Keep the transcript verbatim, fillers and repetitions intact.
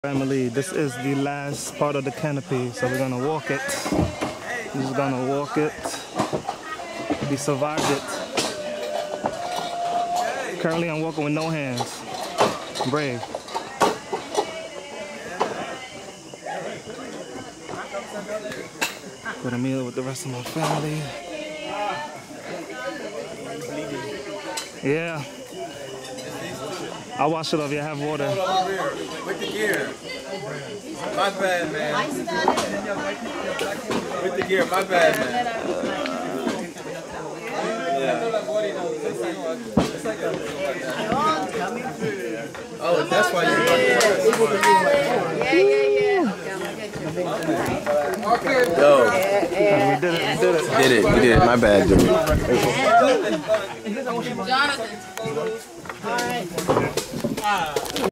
Family, this is the last part of the canopy, so we're gonna walk it. We're just gonna walk it. We survived it. Currently, I'm walking with no hands. Brave. Got a meal with the rest of my family. Yeah. I'll wash it off. Yeah, have water. With the gear. My bad, man. With the gear, my bad, man. Yeah. Oh, that's why you're yeah, yeah, yeah. Yo. We did it. We did it. Did it. We did it. My bad, dude. Jonathan. All right.